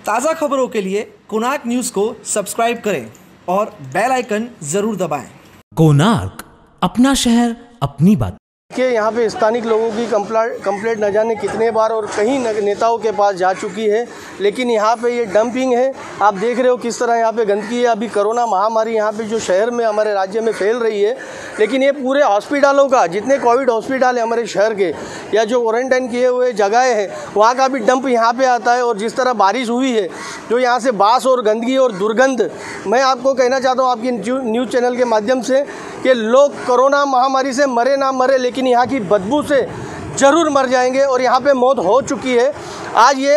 ताज़ा खबरों के लिए कोणार्क न्यूज़ को सब्सक्राइब करें और बेल आइकन ज़रूर दबाएं। कोणार्क, अपना शहर अपनी बात। कि यहाँ पे स्थानिक लोगों की कंप्लेंट न जाने कितने बार और कई नेताओं के पास जा चुकी है, लेकिन यहाँ पे ये डंपिंग है। आप देख रहे हो किस तरह यहाँ पे गंदगी है। अभी कोरोना महामारी यहाँ पे जो शहर में हमारे राज्य में फैल रही है, लेकिन ये पूरे हॉस्पिटलों का, जितने कोविड हॉस्पिटल है हमारे शहर के या जो क्वारंटाइन किए हुए जगहें हैं, वहाँ का भी डंप यहाँ पर आता है। और जिस तरह बारिश हुई है, जो यहाँ से बास और गंदगी और दुर्गंध, मैं आपको कहना चाहता हूँ आपकी न्यूज़ चैनल के माध्यम से कि लोग कोरोना महामारी से मरे ना मरे, लेकिन यहाँ की बदबू से ज़रूर मर जाएंगे। और यहाँ पे मौत हो चुकी है। आज ये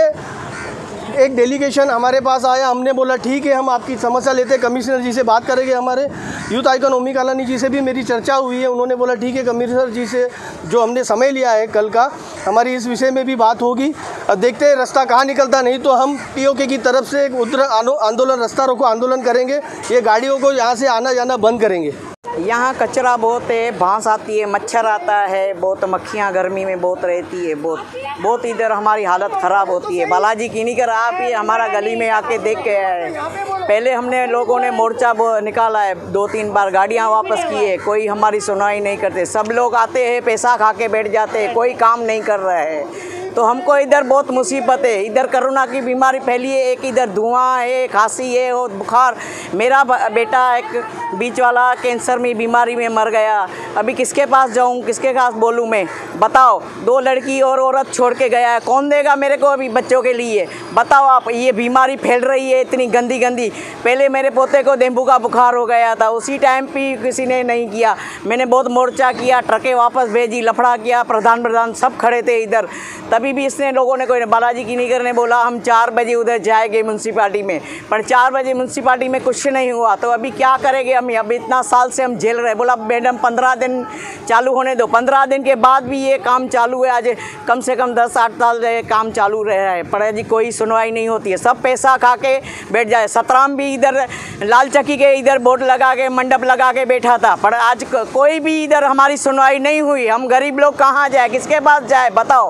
एक डेलीगेशन हमारे पास आया, हमने बोला ठीक है हम आपकी समस्या लेते हैं, कमिश्नर जी से बात करेंगे। हमारे यूथ आइकन ओमी कालानी जी से भी मेरी चर्चा हुई है, उन्होंने बोला ठीक है कमिश्नर जी से जो हमने समय लिया है कल का, हमारी इस विषय में भी बात होगी। अब देखते हैं रास्ता कहाँ निकलता, नहीं तो हम पीओके की तरफ से एक उग्र आंदोलन, रास्ता रोको आंदोलन करेंगे। ये गाड़ियों को यहाँ से आना जाना बंद करेंगे। यहाँ कचरा बहुत है, बांस आती है, मच्छर आता है, बहुत मक्खियाँ गर्मी में बहुत रहती है, बहुत इधर हमारी हालत ख़राब होती है। बालाजी की नहीं कर, आप ये हमारा गली में आके देख के आए। पहले हमने लोगों ने मोर्चा निकाला है, 2-3 बार गाड़ियाँ वापस की है, कोई हमारी सुनवाई नहीं करते। सब लोग आते हैं, पैसा खा के बैठ जाते हैं, कोई काम नहीं कर रहा है। तो हमको इधर बहुत मुसीबत है। इधर कोरोना की बीमारी फैली है, एक इधर धुआं है, खांसी है और बुखार। मेरा बेटा एक बीच वाला कैंसर में बीमारी में मर गया। अभी किसके पास जाऊं, किसके पास बोलूं मैं, बताओ। 2 लड़की और औरत छोड़ के गया है, कौन देगा मेरे को अभी बच्चों के लिए, बताओ आप। ये बीमारी फैल रही है इतनी गंदी गंदी। पहले मेरे पोते को डेंगू का बुखार हो गया था, उसी टाइम भी किसी ने नहीं किया। मैंने बहुत मोर्चा किया, ट्रकें वापस भेजी, लफड़ा किया, प्रधान सब खड़े थे इधर। तभी भी इसने लोगों ने, कोई बालाजी की नहीं करने बोला हम 4 बजे उधर जाएंगे म्यूनसिपाली में, पर 4 बजे म्यूनसिपाली में कुछ नहीं हुआ। तो अभी क्या करेंगे हम? अब इतना साल से हम झेल रहे। बोला मैडम 15 दिन चालू होने दो, 15 दिन के बाद भी ये काम चालू है। आज कम से कम 10-8 साल से काम चालू रहा है, पर अजी कोई सुनवाई नहीं होती है। सब पैसा खा के बैठ जाए। सतराम भी इधर लाल चक्की के इधर बोर्ड लगा के, मंडप लगा के बैठा था, पर आज कोई भी इधर हमारी सुनवाई नहीं हुई। हम गरीब लोग कहाँ जाए, किसके पास जाए, बताओ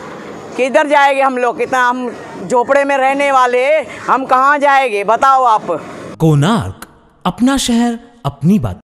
किधर जाएंगे हम लोग? कितना हम झोपड़े में रहने वाले, हम कहाँ जाएंगे बताओ आप। कोणार्क, अपना शहर अपनी बात।